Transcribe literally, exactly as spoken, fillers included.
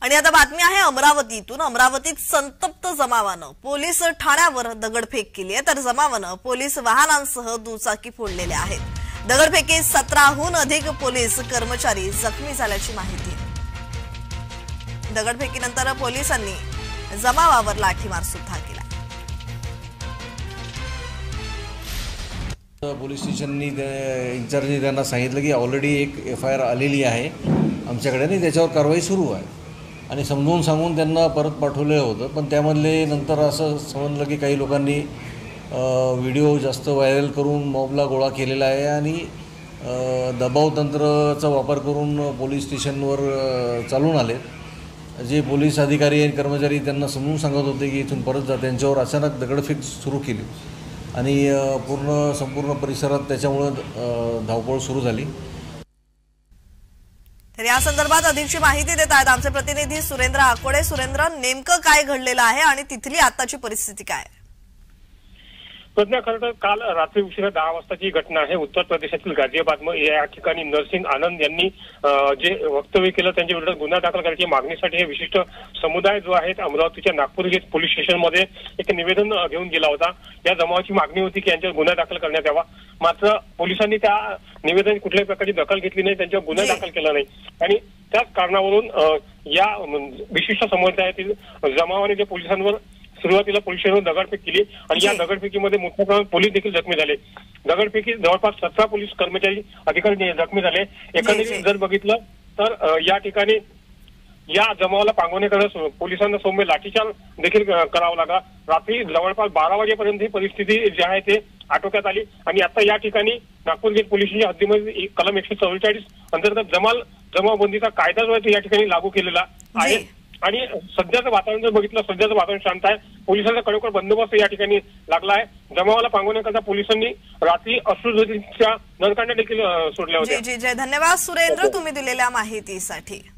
आणि आता बातमी आहे अमरावतीतून। अमरावतीत संतप्त जमावानं पोलीस ठाण्यावर दगडफेक केली आहे, तर जमावानं पोलीस वाहनांसह दुचाकी फोडलेले आहेत। दगडफेकीत सतराहून अधिक पोलीस कर्मचारी जखमी झाल्याची माहिती आहे। दगडफेकीनंतर पोलिसांनी जमावावर लाठीमार सुद्धा केला। पोलीस स्टेशननी इंचार्जनी त्यांना सांगितलं की ऑलरेडी एक एफ आय आर आलेली आहे आमच्याकडे आणि त्याच्यावर कारवाई सुरू आहे आणि समजून सांगून त्यांना परत पाठवलं होतं। पण त्यामधले नंतर असं समजलं की काही लोकांनी व्हिडिओ जास्त व्हायरल करून मॉबला गोळा केलेला आहे आणि दबाव तंत्राचा वापर करून पोलीस स्टेशनवर चालून आले। जे पोलीस अधिकारी आणि कर्मचारी त्यांना समजून सांगत होते की इथून परत जा, त्यांच्यावर अचानक दगडफेक सुरू केली आणि पूर्ण संपूर्ण परिसरात त्याच्यामुळे धावपळ सुरू झाली। तर या संदर्भात अधिकची माहिती देत आहेत आमचे प्रतिनिधी सुरेंद्र आकोडे। सुरेंद्र, नेमकं काय घडलेलं आहे आणि तिथली आताची परिस्थिती काय? प्रज्ञा, खरं तर काल रात्री उशिरा दहा वाजताची घटना आहे। उत्तर प्रदेशातील गाझियाबाद या ठिकाणी नरसिंग आनंद यांनी जे वक्तव्य केलं त्यांच्या विरोधात गुन्हा दाखल करण्याची मागणीसाठी हे विशिष्ट समुदाय जो आहे अमरावतीच्या नागपूर पोलीस स्टेशनमध्ये एक निवेदन घेऊन गेला होता। या जमावाची मागणी होती की यांच्यावर गुन्हा दाखल करण्यात यावा, मात्र पोलिसांनी त्या निवेदन कुठल्याही प्रकारची दखल घेतली नाही, त्यांच्यावर गुन्हा दाखल केला नाही आणि त्याच कारणावरून या विशिष्ट समुदायातील जमावाने जे पोलिसांवर सुरुवातीला पोलिसांवर दगडफेक केली आणि या दगडफेकीमध्ये मोठ्या प्रमाणात पोलीस देखील जखमी झाले। दगडफेकीत जवळपास सतरा पोलीस कर्मचारी अधिकारी जखमी झाले। एकंदरीत जर बघितलं तर या ठिकाणी या जमावाला पांगवण्याकडे पोलिसांना सौम्य लाठीचार्ज देखील करावा लागला। रात्री जवळपास बारा वाजेपर्यंत ही परिस्थिती जी आहे ते आटोक्यात आली आणि आता या ठिकाणी नागपूर गेट पोलिसांच्या हद्दीमध्ये कलम एकशे चव्वेचाळीस अंतर्गत जमाल जमावबंदीचा कायदा जो आहे या ठिकाणी लागू केलेला आहे आणि सध्याचं वातावरण जर बघितलं सध्याचं वातावरण शांत आहे। पोलिसांचा कडकड बंदोबस्त या ठिकाणी लागला आहे। जमावाला पांगवण्याकरता पोलिसांनी रात्री अश्रूधूरीच्या नरकांड्या देखील सोडल्या होत्या। जी जी जय धन्यवाद सुरेंद्र, तुम्ही दिलेल्या माहितीसाठी।